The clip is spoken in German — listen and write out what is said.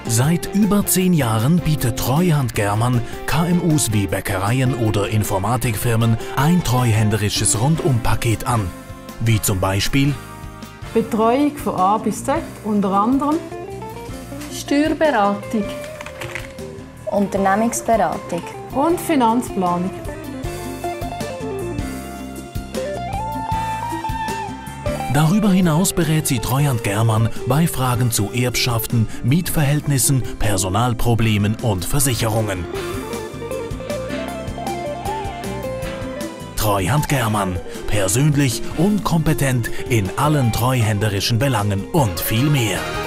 Seit über 10 Jahren bietet Treuhand Germann KMUs wie Bäckereien oder Informatikfirmen ein treuhänderisches Rundumpaket an. Wie zum Beispiel Betreuung von A bis Z, unter anderem Steuerberatung, Unternehmensberatung und Finanzplanung. Darüber hinaus berät sie Treuhand Germann bei Fragen zu Erbschaften, Mietverhältnissen, Personalproblemen und Versicherungen. Treuhand Germann. Persönlich und kompetent in allen treuhänderischen Belangen und viel mehr.